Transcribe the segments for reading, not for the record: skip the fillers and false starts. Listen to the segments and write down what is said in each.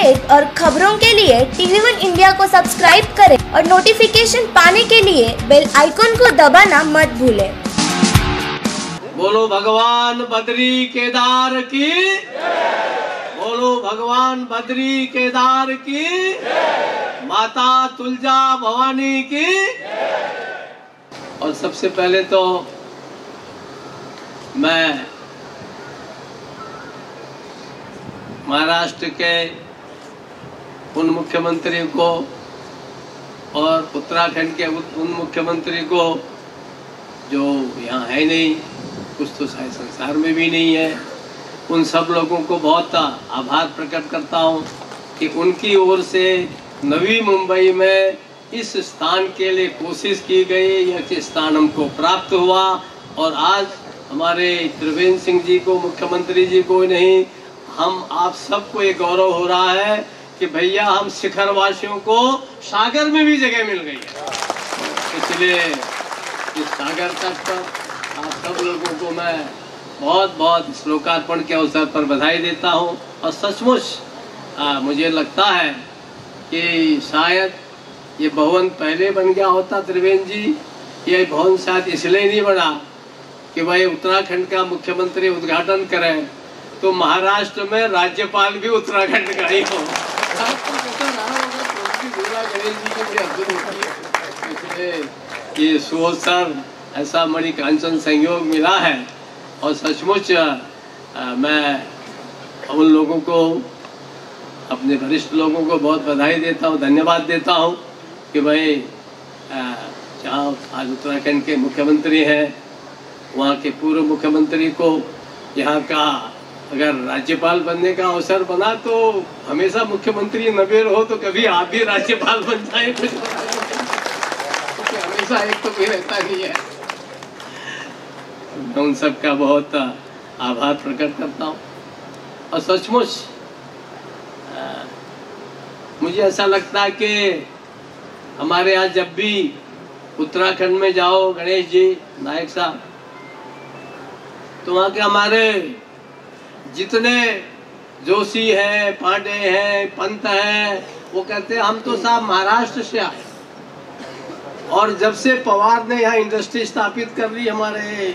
Update और खबरों के लिए TV1 इंडिया को सब्सक्राइब करें और नोटिफिकेशन पाने के लिए बेल आइकॉन को दबाना मत भूलें। बोलो भगवान बद्री केदार की, बोलो भगवान बद्री केदार की, माता तुलजा भवानी की। और सबसे पहले तो मैं महाराष्ट्र के उन मुख्यमंत्री को और उत्तराखंड के उन मुख्यमंत्री को जो यहाँ है नहीं, कुछ तो शायद संसार में भी नहीं है, उन सब लोगों को बहुत आभार प्रकट करता हूँ कि उनकी ओर से नवी मुंबई में इस स्थान के लिए कोशिश की गई, यह स्थान हमको प्राप्त हुआ। और आज हमारे त्रिवेंद्र सिंह जी को, मुख्यमंत्री जी को नहीं, हम आप सबको ये गौरव हो रहा है कि भैया हम शिखर वासियों को सागर में भी जगह मिल गई है। इसलिए इस सागर तक पर आप सब लोगों को मैं बहुत बहुत इस लोकार्पण के अवसर पर बधाई देता हूँ। और सचमुच मुझे लगता है कि शायद ये भवन पहले बन गया होता त्रिवेंद्र जी, ये भवन शायद इसलिए नहीं बना कि भाई उत्तराखंड का मुख्यमंत्री उद्घाटन करें तो महाराष्ट्र में राज्यपाल भी उत्तराखंड का ही हो। इसलिए ये सुअवसर ऐसा मणिकांचन संयोग मिला है। और सचमुच मैं उन लोगों को, अपने वरिष्ठ लोगों को बहुत बधाई देता हूँ, धन्यवाद देता हूँ कि भाई जहाँ आज उत्तराखंड के मुख्यमंत्री हैं, वहाँ के पूर्व मुख्यमंत्री को यहाँ का अगर राज्यपाल बनने का अवसर बना तो हमेशा मुख्यमंत्री नबे रहो तो कभी आप भी राज्यपाल बन जाए, कुछ हमेशा एक तो भी रहता नहीं है। मैं उन सब का बहुत आभार प्रकट करता हूँ। और सचमुच मुझे ऐसा लगता है कि हमारे यहाँ जब भी उत्तराखंड में जाओ, गणेश जी नायक साहब, तो वहाँ के हमारे जितने जोशी हैं, पांडे हैं, पंत हैं, वो कहते हैं हम तो साहब महाराष्ट्र से आए। और जब से पवार ने यहाँ इंडस्ट्री स्थापित कर ली, हमारे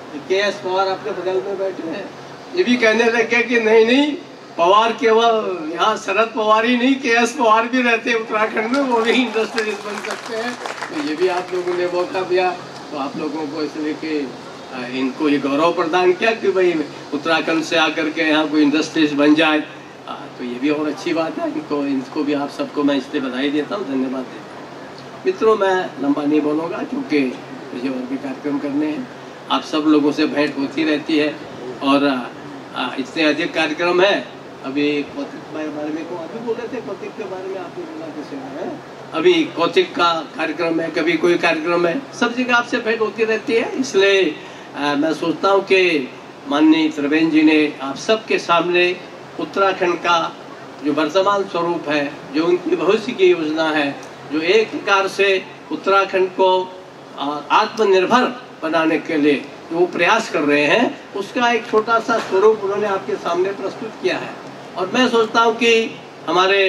KS पवार आपके बगल में बैठे हैं, ये भी कहने लगे कि नहीं नहीं, पवार केवल यहाँ शरद पवार ही नहीं, KS पवार भी रहते हैं उत्तराखंड में, वो भी इंडस्ट्रियलिस्ट बन सकते हैं। तो ये भी आप लोगों ने मौका दिया, तो आप लोगों को इसलिए कि इनको ये गौरव प्रदान किया कि भाई उत्तराखंड से आकर के यहाँ कोई इंडस्ट्रीज बन जाए, तो ये भी और अच्छी बात है। इनको भी आप सबको मैं इसलिए बधाई देता हूँ, धन्यवाद देता हूँ। मित्रों, मैं लंबा नहीं बोलूँगा क्योंकि मुझे और भी कार्यक्रम करने हैं। आप सब लोगों से भेंट होती रहती है और इतने अधिक कार्यक्रम है। अभी कौतिक के बारे में अभी बोल रहे थे, कौतिक के बारे में आपने बोला कैसे है, अभी कौतिक का कार्यक्रम है, कभी कोई कार्यक्रम है, सब जगह आपसे भेंट होती रहती है। इसलिए मैं सोचता हूँ कि माननीय त्रिवेंद्र जी ने आप सबके सामने उत्तराखंड का जो वर्तमान स्वरूप है, जो उनकी भविष्य की योजना है, जो एक प्रकार से उत्तराखंड को आत्मनिर्भर बनाने के लिए जो प्रयास कर रहे हैं, उसका एक छोटा सा स्वरूप उन्होंने आपके सामने प्रस्तुत किया है। और मैं सोचता हूँ कि हमारे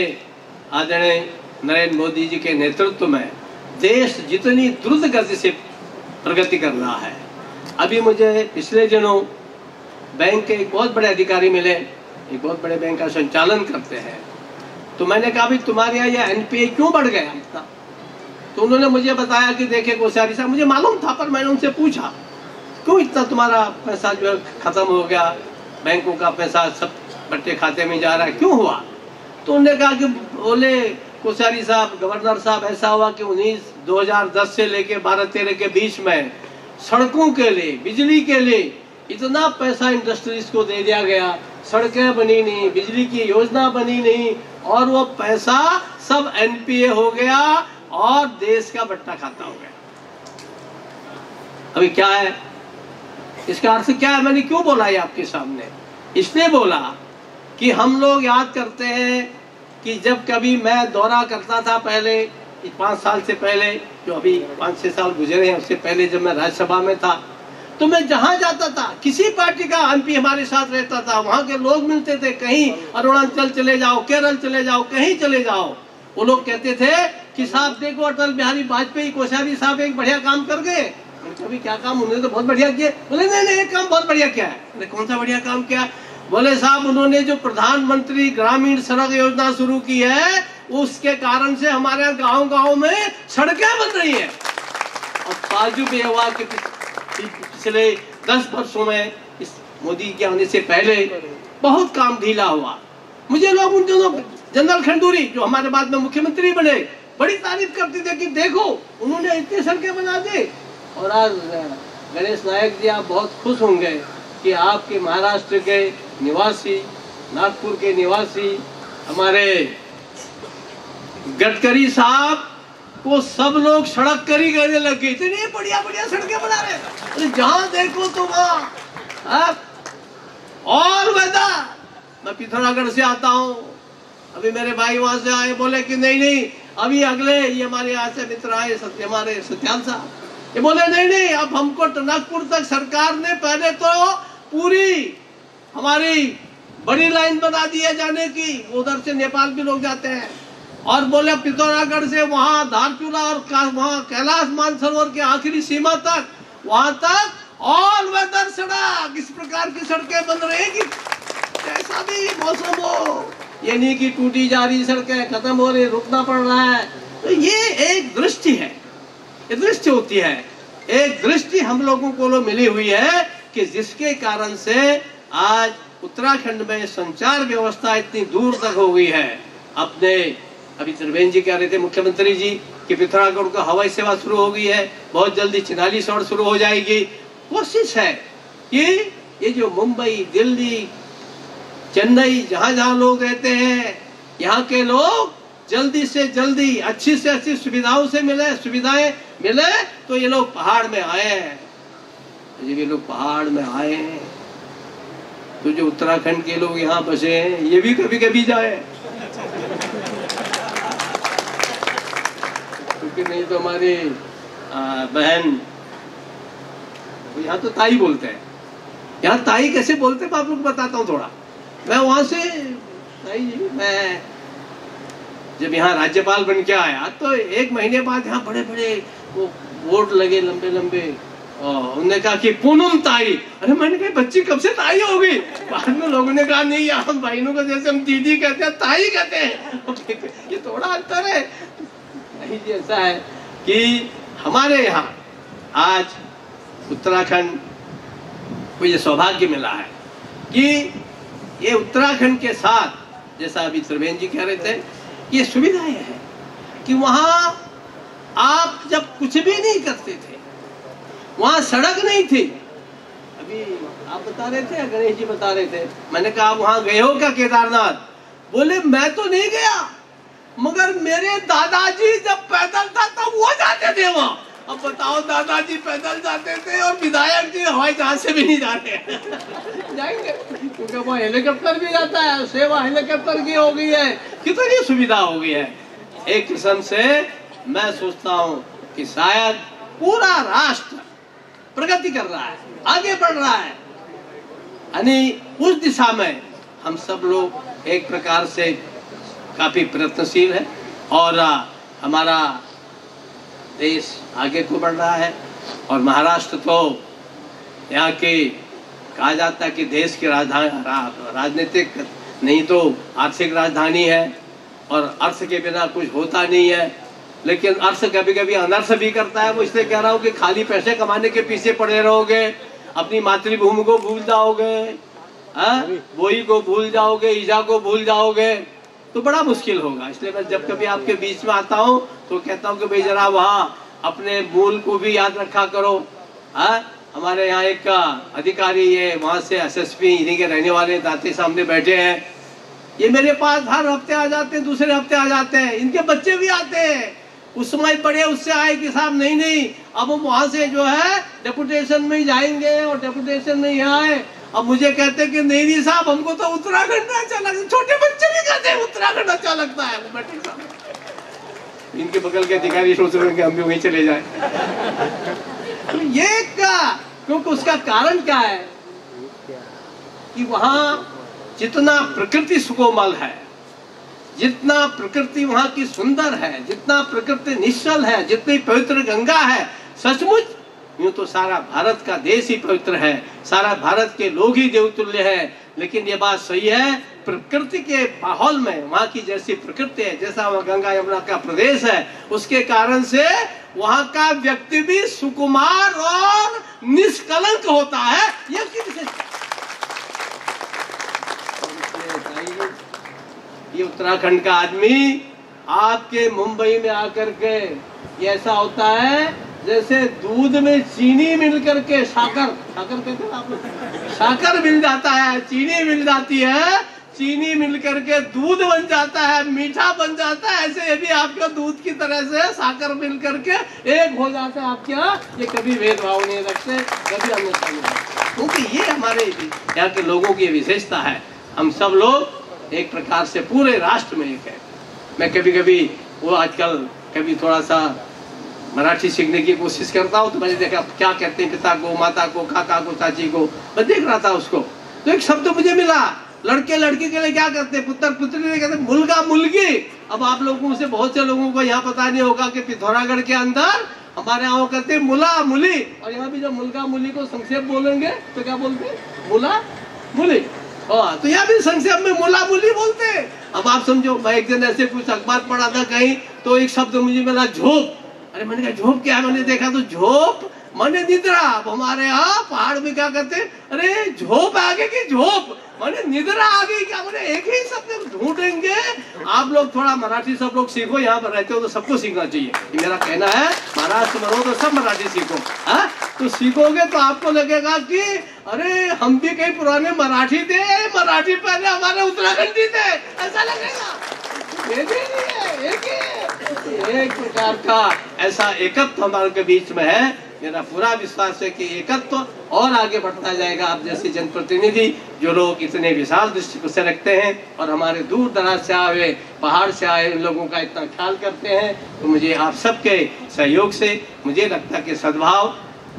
आदरणीय नरेंद्र मोदी जी के नेतृत्व में देश जितनी द्रुत गति से प्रगति कर रहा है, अभी मुझे पिछले दिनों बैंक के एक बहुत बड़े अधिकारी मिले, एक बहुत बड़े बैंक का संचालन करते हैं, तो मैंने कहा भाई तुम्हारे यहाँ यह NPA क्यों बढ़ गया इतना? तो उन्होंने मुझे बताया कि देखिए कोश्यारी साहब, मुझे मालूम था पर मैंने उनसे पूछा क्यों इतना तुम्हारा पैसा जो है खत्म हो गया, बैंकों का पैसा सब बट्टे खाते में जा रहा है, क्यों हुआ? तो उन्होंने कहा कि बोले कोश्यारी साहब, गवर्नर साहब, ऐसा हुआ कि 2010 से लेके 12-13 के बीच में सड़कों के लिए, बिजली के लिए इतना पैसा इंडस्ट्रीज को दे दिया गया, सड़कें बनी नहीं, बिजली की योजना बनी नहीं, और वो पैसा सब NPA हो गया और देश का बट्टा खाता हो गया। अभी क्या है इसका अर्थ क्या है? मैंने क्यों बोला ये आपके सामने? इसलिए बोला कि हम लोग याद करते हैं कि जब कभी मैं दौरा करता था पहले, 5 साल से पहले, जो अभी 5-6 साल गुजरे हैं, उससे पहले जब मैं राज्यसभा में था, तो मैं जहां जाता था, किसी पार्टी का एमपी हमारे साथ रहता था, वहां के लोग मिलते थे, कहीं अरुणाचल चले जाओ, केरल चले जाओ, कहीं चले जाओ, वो लोग कहते थे कि साहब देखो अटल बिहारी वाजपेयी कोश्यारी साहब एक बढ़िया काम कर गए। अभी क्या काम? उन्होंने तो बहुत बढ़िया किया। बोले नहीं, एक काम बहुत बढ़िया किया है। कौन सा बढ़िया काम किया? बोले साहब उन्होंने जो प्रधानमंत्री ग्रामीण सड़क योजना शुरू की है, उसके कारण से हमारे यहाँ गाँव-गाँव में सड़कें बन रही है। और ताज्जुब ये हुआ कि पिछले 10 वर्षों में इस मोदी के आने से पहले बहुत काम ढीला हुआ। मुझे लोग उन दोनों जनरल खंडूरी जो हमारे बाद में मुख्यमंत्री बने, बड़ी तारीफ करते थे कि देखो उन्होंने इतनी सड़कें बना दी। और आज गणेश नायक जी आप बहुत खुश होंगे कि आपके महाराष्ट्र के निवासी, नागपुर के निवासी हमारे गडकरी साहब को सब लोग सड़क करी कहने लग गए। इतनी बढ़िया बढ़िया सड़कें बना रहे, जहां देखो तो वहां। और वैदा मैं पिथौरागढ़ से आता हूँ, अभी मेरे भाई वहां से आए, बोले कि नहीं अभी अगले ये हमारे यहाँ से मित्र आए हमारे सत्यान साहब, ये बोले नहीं अब हमको नागपुर तक सरकार ने पहले तो पूरी हमारी बड़ी लाइन बना दी है जाने की, उधर से नेपाल भी लोग जाते हैं। और बोले पिथौरागढ़ से वहां धारचूला और वहां कैलाश मानसरोवर के आखिरी सीमा तक, वहां तक ऑल वेदर सड़क, इस प्रकार की सड़कें बन रही कि कैसा भी मौसम हो, ये नहीं कि टूटी जा रही सड़कें खत्म हो रही, रुकना पड़ रहा है। तो ये एक दृष्टि है, ये दृष्टि होती है, एक दृष्टि हम लोगों को मिली हुई है कि जिसके कारण से आज उत्तराखंड में संचार व्यवस्था इतनी दूर तक हो गई है। अपने अभी त्रिवेंद्र जी कह रहे थे मुख्यमंत्री जी कि पिथौरागढ़ को हवाई सेवा शुरू हो गई है, बहुत जल्दी चिनाली सड़क शुरू हो जाएगी। कोशिश है कि ये जो मुंबई, दिल्ली, चेन्नई, जहां जहां लोग रहते हैं, यहाँ के लोग जल्दी से जल्दी अच्छी से अच्छी सुविधाएं मिले तो ये लोग पहाड़ में आए हैं। जब ये लोग पहाड़ में आए हैं तो जो उत्तराखंड के लोग यहाँ बसे हैं ये भी कभी कभी जाए, क्योंकि नहीं तो हमारी बहन, यहाँ तो ताई बोलते हैं, यहाँ ताई कैसे बोलते हैं आप लोग बताता हूँ थोड़ा। मैं वहां से ताई जी, मैं जब यहाँ राज्यपाल बन के आया तो 1 महीने बाद यहाँ बड़े बड़े वो बोर्ड लगे लंबे लंबे, उन्होंने कहा कि पूनम ताई। अरे मैंने कहा बच्ची कब से ताई हो गई? बाद में लोगों ने कहा नहीं, हम बहनों को जैसे हम दीदी कहते हैं ताई कहते हैं, ये थोड़ा अंतर है। नहीं जी, ऐसा है कि हमारे यहाँ आज उत्तराखंड को ये सौभाग्य मिला है कि ये उत्तराखंड के साथ, जैसा अभी त्रिवेंद्र जी कह रहे थे, ये सुविधाएं हैं कि वहां आप जब कुछ भी नहीं करते थे, वहां सड़क नहीं थी। अभी आप बता रहे थे, गणेश जी बता रहे थे, मैंने कहा आप वहां गए हो क्या केदारनाथ? बोले मैं तो नहीं गया, मगर मेरे दादाजी जब पैदल था तब वो जाते थे वहां। अब बताओ, दादाजी पैदल जाते थे और विधायक जी हवाई जहाज से भी नहीं जाते जाएंगे, क्योंकि वो हेलीकॉप्टर भी जाता है, सेवा हेलीकॉप्टर की हो गई है, कितनी सुविधा हो गई है। एक किस्म से मैं सोचता हूँ कि शायद पूरा राष्ट्र प्रगति कर रहा है, आगे बढ़ रहा है, यानी उस दिशा में हम सब लोग एक प्रकार से काफी प्रयत्नशील है और हमारा देश आगे को बढ़ रहा है। और महाराष्ट्र तो यहाँ के कहा जाता है कि देश की राजधानी, राजनीतिक नहीं तो आर्थिक राजधानी है, और अर्थ के बिना कुछ होता नहीं है। लेकिन अर्थ कभी कभी अनर्थ भी करता है। वो इसलिए कह रहा हूँ कि खाली पैसे कमाने के पीछे पड़े रहोगे, अपनी मातृभूमि को भूल जाओगे, बोई को भूल जाओगे, ईजा को भूल जाओगे, तो बड़ा मुश्किल होगा। इसलिए मैं जब कभी आपके बीच में आता हूँ तो कहता हूँ कि भाई जरा वहाँ अपने मूल को भी याद रखा करो। हमारे यहाँ एक अधिकारी है, वहाँ से एसएसपी, इन्हीं के रहने वाले दाते सामने बैठे हैं, ये मेरे पास हर हफ्ते आ जाते हैं, दूसरे हफ्ते आ जाते हैं, इनके बच्चे भी आते हैं। उस समय बड़े उससे आए कि साहब नहीं अब हम वहाँ से जो है डेपुटेशन में ही जाएंगे, और डेपुटेशन में यहाँ आए। अब मुझे कहते कि नहीं साहब हमको तो उत्तराखंड अच्छा लगता है। छोटे बच्चे भी कहते हैं उत्तराखंड अच्छा लगता है। इनके बगल के अधिकारी सोच रहे हैं कि हम भी वहीं चले जाए। ये क्योंकि उसका कारण क्या है कि वहां जितना प्रकृति सुकोमल है, जितना प्रकृति वहां की सुंदर है, जितना प्रकृति निश्चल है, जितनी पवित्र गंगा है, सचमुच यूं तो सारा भारत का देश ही पवित्र है, सारा भारत के लोग ही देवतुल्य है। लेकिन ये बात सही है, प्रकृति के माहौल में वहां की जैसी प्रकृति है, जैसा वहां गंगा यमुना का प्रदेश है, उसके कारण से वहां का व्यक्ति भी सुकुमार और निष्कलंक होता है। ये उसकी विशेषता। ये उत्तराखंड का आदमी आपके मुंबई में आकर के ये ऐसा होता है जैसे दूध में चीनी मिल करके साकर कहते हैं आप लोग, साकर मिल जाता है, चीनी मिल जाती है, चीनी मिल करके दूध बन जाता है, मीठा बन जाता है। ऐसे ये भी आपका दूध की तरह से साकर मिल करके एक हो जाता है आपके यहाँ। ये कभी भेदभाव नहीं रखते, कभी अन्यथा नहीं रखते, क्योंकि ये हमारे यहाँ के लोगों की विशेषता है। हम सब लोग एक प्रकार से पूरे राष्ट्र में एक है। मैं कभी कभी वो आजकल कभी थोड़ा सा मराठी सीखने की कोशिश करता हूँ, तो मैंने देखा क्या कहते हैं पिता को, माता को, काका को, चाची को। मैं देख रहा था उसको, तो एक शब्द मुझे मिला, लड़के लड़की के लिए क्या कहते हैं, पुत्र पुत्री के कहते हैं मुलगा मुलगी। अब आप लोगों से बहुत से लोगों को यहाँ पता नहीं होगा कि पिथौरागढ़ के अंदर हमारे यहाँ कहते हैं मुला मुली, और यहाँ भी जब मुलगा मुली को संक्षेप बोलेंगे तो क्या बोलते हैं, मुला मुली। तो यहाँ भी संक्षेप में मुला मुली बोलते हैं। अब आप समझो, मैं एक दिन ऐसे कुछ अखबार पढ़ा था कहीं, तो एक शब्द मुझे मिला झोप। अरे मैंने कहा झोप क्या है, मैंने देखा तो झोप माने निद्रा। अब हमारे यहाँ पहाड़ में क्या कहते हैं, अरे झोप आगे की झोप माने निद्रा आ गई क्या, मैंने एक ही शब्द ढूंढेंगे। आप लोग थोड़ा मराठी सब लोग सीखो, यहाँ पर रहते हो तो सबको सीखना चाहिए, ये मेरा कहना है। महाराष्ट्र में रहो तो सब मराठी सीखो, हाँ तो सीखोगे तो आपको लगेगा कि अरे हम भी कहीं पुराने मराठी थे, मराठी पहले हमारे उत्तराखंडी थे, ऐसा लगेगा। एक प्रकार का ऐसा एकत्व हमारे के बीच में है। मेरा पूरा विश्वास है कि एकत्व और आगे बढ़ता जाएगा। आप जैसे जनप्रतिनिधि जो लोग इतने विशाल दृष्टि से रखते हैं और हमारे दूर दराज से आए, पहाड़ से आए लोगों का इतना ख्याल करते हैं, तो मुझे आप सबके सहयोग से मुझे लगता है कि सद्भाव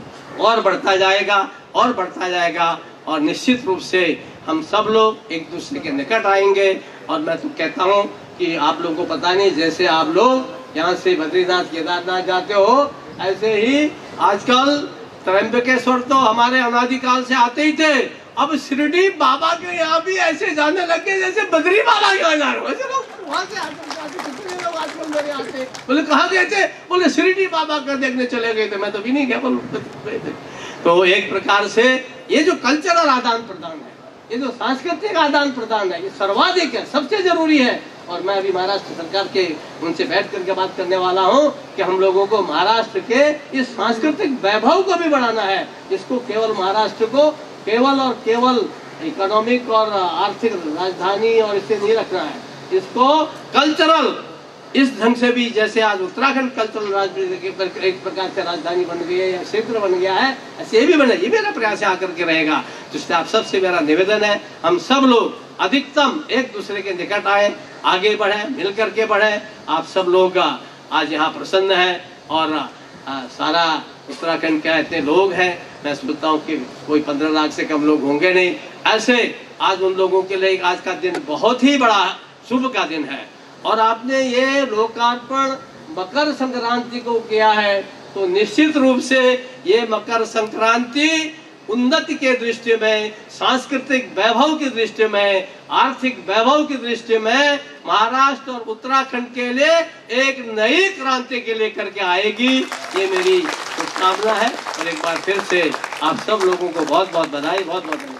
और बढ़ता जाएगा और बढ़ता जाएगा, और निश्चित रूप से हम सब लोग एक दूसरे के निकट आएंगे। और मैं तो कहता हूँ कि आप लोगों को पता नहीं, जैसे आप लोग यहाँ से बद्रीनाथ केदारनाथ जाते हो, ऐसे ही आजकल त्र्यंबकेश्वर तो हमारे अनादिकाल से आते ही थे। अब शिरडी बाबा के यहाँ भी ऐसे जाने लगे जैसे बद्री बाबा के यहाँ जा रहे हो। ऐसे लोग वहाँ से कितने लोग आजकल मेरे यहाँ से बोले कहाँ गए थे, बोले शिरडी बाबा का देखने चले गए थे। मैं तो भी नहीं गया, बोले। तो एक प्रकार से ये जो कल्चरल आदान प्रदान है, ये जो सांस्कृतिक आदान प्रदान है, ये सर्वाधिक है, सबसे जरूरी है। और मैं अभी महाराष्ट्र सरकार के उनसे बैठ करके बात करने वाला हूँ कि हम लोगों को महाराष्ट्र के इस सांस्कृतिक वैभव को भी बढ़ाना है। इसको केवल महाराष्ट्र को केवल और केवल इकोनॉमिक और आर्थिक राजधानी और इसे नहीं रखना है, इसको कल्चरल इस ढंग से भी, जैसे आज उत्तराखंड कल्चरल राजनीति एक प्रकार से राजधानी बन गई है या क्षेत्र बन गया है, ऐसे ये भी बने। ये मेरा प्रयास आकर के रहेगा। जिससे आप सबसे मेरा निवेदन है, हम सब लोग अधिकतम एक दूसरे के निकट आए, आगे बढ़े, मिल करके बढ़े। आप सब लोग आज यहाँ प्रसन्न है और सारा उत्तराखंड के इतने लोग हैं, मैं सोचता हूँ कि कोई 15 लाख से कम लोग होंगे नहीं। ऐसे आज उन लोगों के लिए आज का दिन बहुत ही बड़ा शुभ का दिन है। और आपने ये लोकार्पण मकर संक्रांति को किया है, तो निश्चित रूप से ये मकर संक्रांति उन्नति के दृष्टि में, सांस्कृतिक वैभव की दृष्टि में, आर्थिक वैभव की दृष्टि में महाराष्ट्र और उत्तराखंड के लिए एक नई क्रांति के लेकर के आएगी, ये मेरी शुभकामना है। और एक बार फिर से आप सब लोगों को बहुत बहुत बधाई, बहुत बहुत